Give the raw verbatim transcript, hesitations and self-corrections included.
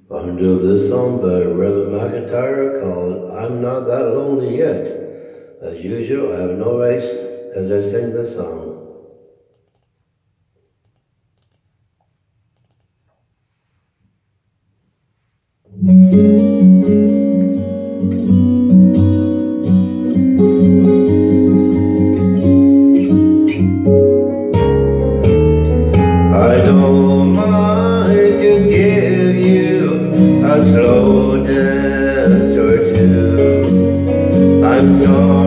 Under this song by Reba mcentire called I'm Not That Lonely Yet. As usual, I have no rights as I sing this song. I don't mind to give you a slow dance or two. I'm sorry